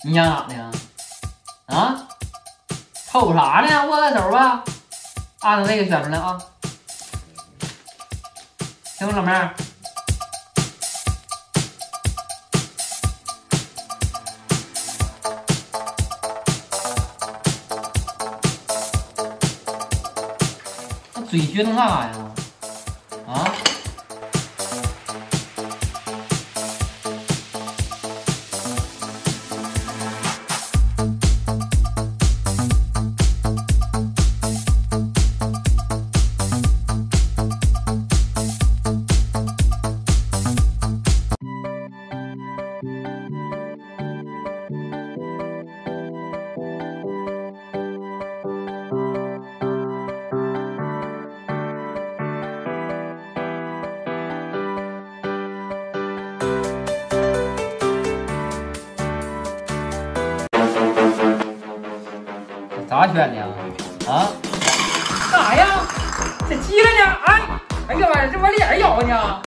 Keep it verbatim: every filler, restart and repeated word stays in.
你想咋的呀？啊？瞅啥呢？握个手吧，按着这个选出来啊。行，老妹儿。那嘴撅成干啥呀？啊？咋选的呀？啊？干啥呀？这急了呢？哎，哎呀妈呀，这往脸上咬呢！